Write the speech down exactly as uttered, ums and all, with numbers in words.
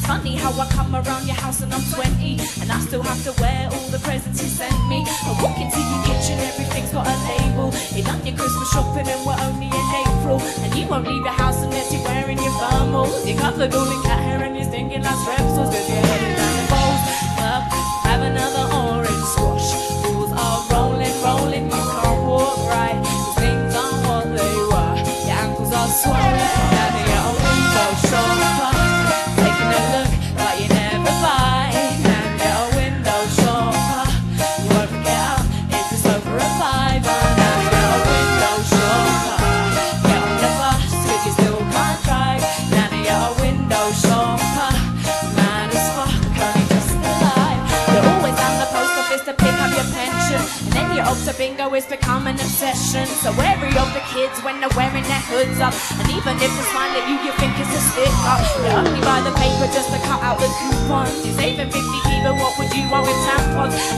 It's funny how I come around your house and I'm twenty, and I still have to wear all the presents you sent me. I walk into your kitchen, everything's got a label. You done your Christmas shopping and we're only in April, and you won't leave your house unless you're wearing your thermals. You're covered all in cat hair and you're stinking like strepsils, cause you're heading down the bowls club. Have another orange squash. Rules are rolling, rolling, you can't walk right, cause things aren't what they were. Your ankles are swollen, now they get a window shopper. Taking a look, but you never buy. Now get a window shopper. You won't forget out if it's over a fiver. Now get a window shopper. Get on the bus, cause you still can't drive. Now get a window shopper. Mad as fuck, only just alive. You're always down the post office to pick up your pension, and then your Ulta bingo is become an obsession. So wary of the kids when they're wearing their hoods up, and even if they smile at you, you think it's a stick up. You only buy the paper just to cut out the coupons. You're saving fifty p, but what would you want with tampons?